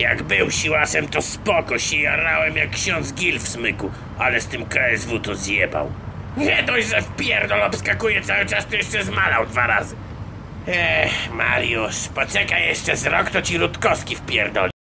Jak był siłasem, to spoko, się jarałem jak ksiądz Gil w smyku, ale z tym KSW to zjebał. Nie dość, że w pierdol obskakuje cały czas, to jeszcze zmalał 2 razy. Mariusz, poczekaj jeszcze z rok, to ci Rutkowski wpierdoli.